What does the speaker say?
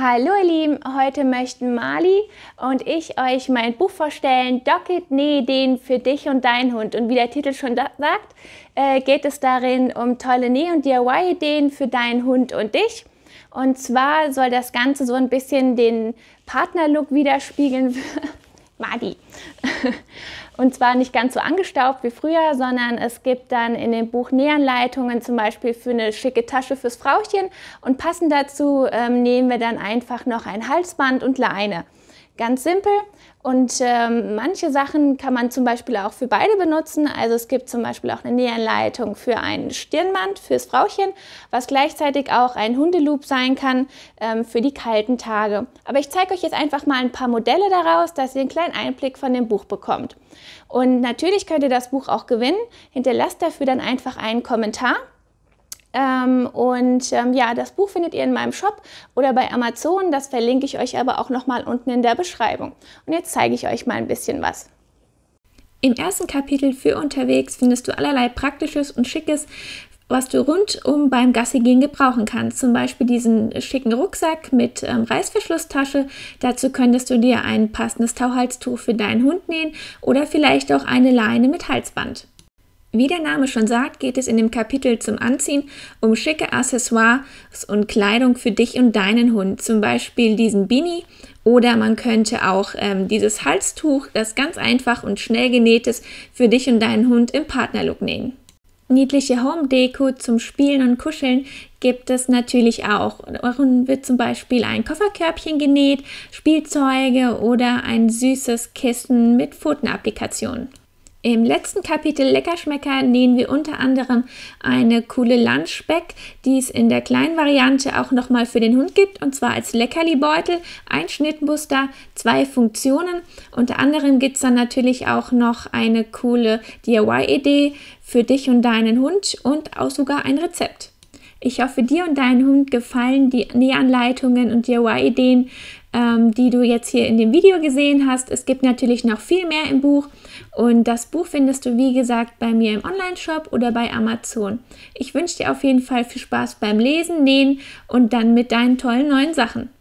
Hallo ihr Lieben, heute möchten Mali und ich euch mein Buch vorstellen, Dog-It Nähideen für dich und deinen Hund. Und wie der Titel schon sagt, geht es darin um tolle Näh- und DIY-Ideen für deinen Hund und dich. Und zwar soll das Ganze so ein bisschen den Partnerlook widerspiegeln. Mali. Und zwar nicht ganz so angestaubt wie früher, sondern es gibt dann in dem Buch Nähanleitungen, zum Beispiel für eine schicke Tasche fürs Frauchen. Und passend dazu nähen wir dann einfach noch ein Halsband und Leine. Ganz simpel. Und manche Sachen kann man zum Beispiel auch für beide benutzen. Also es gibt zum Beispiel auch eine Nähanleitung für ein Stirnband fürs Frauchen, was gleichzeitig auch ein Hundeloop sein kann für die kalten Tage. Aber ich zeige euch jetzt einfach mal ein paar Modelle daraus, dass ihr einen kleinen Einblick von dem Buch bekommt. Und natürlich könnt ihr das Buch auch gewinnen. Hinterlasst dafür dann einfach einen Kommentar. Ja, das Buch findet ihr in meinem Shop oder bei Amazon. Das verlinke ich euch aber auch nochmal unten in der Beschreibung. Und jetzt zeige ich euch mal ein bisschen was. Im ersten Kapitel für unterwegs findest du allerlei Praktisches und Schickes, was du rundum beim Gassigehen gebrauchen kannst. Zum Beispiel diesen schicken Rucksack mit Reißverschlusstasche. Dazu könntest du dir ein passendes Tauhalstuch für deinen Hund nähen oder vielleicht auch eine Leine mit Halsband. Wie der Name schon sagt, geht es in dem Kapitel zum Anziehen um schicke Accessoires und Kleidung für dich und deinen Hund. Zum Beispiel diesen Beanie oder man könnte auch dieses Halstuch, das ganz einfach und schnell genäht ist, für dich und deinen Hund im Partnerlook nähen. Niedliche Home-Deko zum Spielen und Kuscheln gibt es natürlich auch. Darin wird zum Beispiel ein Kofferkörbchen genäht, Spielzeuge oder ein süßes Kissen mit Pfotenapplikationen. Im letzten Kapitel Leckerschmecker nähen wir unter anderem eine coole Lunchbag, die es in der kleinen Variante auch nochmal für den Hund gibt, und zwar als Leckerli-Beutel, ein Schnittmuster, 2 Funktionen. Unter anderem gibt es dann natürlich auch noch eine coole DIY-Idee für dich und deinen Hund und auch sogar ein Rezept. Ich hoffe, dir und deinem Hund gefallen die Nähanleitungen und DIY-Ideen, die du jetzt hier in dem Video gesehen hast. Es gibt natürlich noch viel mehr im Buch und das Buch findest du, wie gesagt, bei mir im Online-Shop oder bei Amazon. Ich wünsche dir auf jeden Fall viel Spaß beim Lesen, Nähen und dann mit deinen tollen neuen Sachen.